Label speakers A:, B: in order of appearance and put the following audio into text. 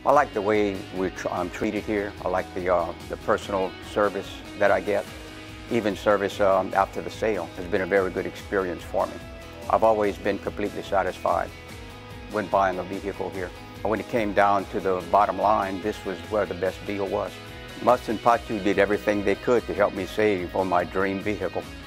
A: I like the way I'm treated here. I like the personal service that I get. Even service after the sale has been a very good experience for me. I've always been completely satisfied when buying a vehicle here. When it came down to the bottom line, this was where the best deal was. Musson Patout did everything they could to help me save on my dream vehicle.